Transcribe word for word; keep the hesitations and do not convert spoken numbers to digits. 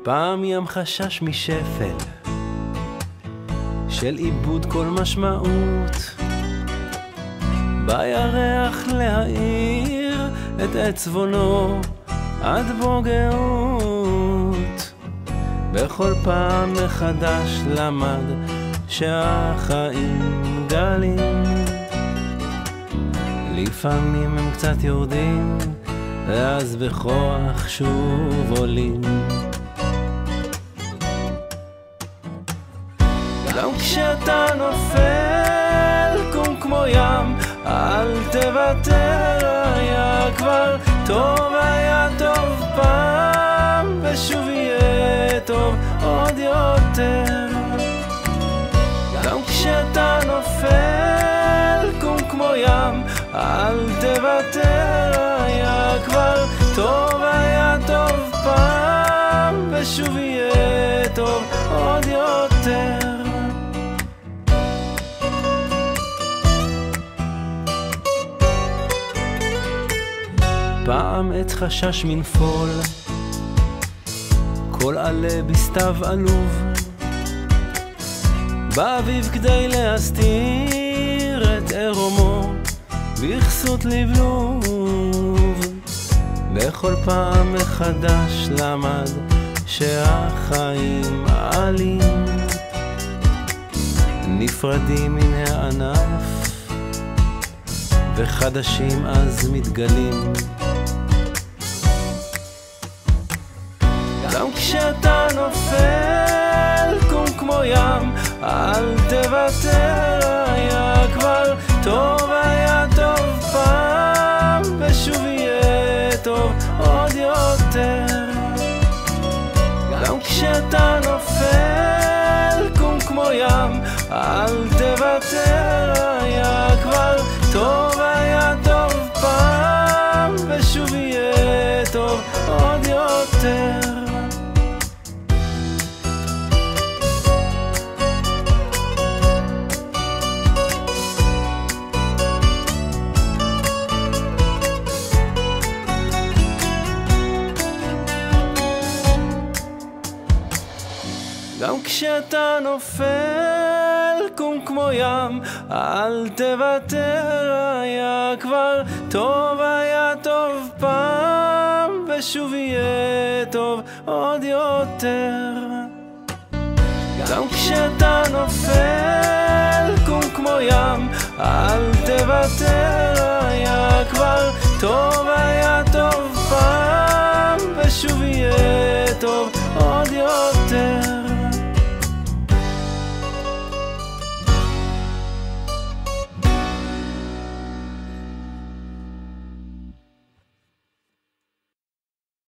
פעם ים חשש משפל, של איבוד כל משמעות, בירח להאיר את עצבונו עד בוגרות. בכל פעם מחדש למד שהחיים גלים, לפעמים הם קצת יורדים ואז בכוח שוב עולים. גם כשאתה נופל קום כמו ים, אל תוותר, היה כבר טוב, היה טוב פעם ושוב יהיה טוב עוד יותר. גם כשאתה נופל קום כמו ים, אל תוותר, היה כבר טוב, היה טוב פעם ושוב יהיה טוב עוד יותר. פעם עת חשש מנפול, כל עלה בסתיו עלוב, באביב כדי להסתיר את עירומו בכסות לבלוב. בכל פעם מחדש למד שהחיים עלים, נפרדים מן הענף וחדשים אז מתגלים. גם כשאתה נופל קום כמו ים, אל תוותר, היה כבר טוב, היה טוב פעם ושוב יהיה טוב עוד יותר. גם כשאתה נופל קום כמו ים, אל תוותר, היה כבר טוב, היה טוב פעם ושוב יהיה טוב עוד יותר. גם כשאתה נופל קום כמו ים, אל תוותר, היה כבר טוב, היה טוב פעם ושוב יהיה טוב עוד יותר. גם כשאתה נופל קום כמו ים, אל תוותר, היה כבר טוב,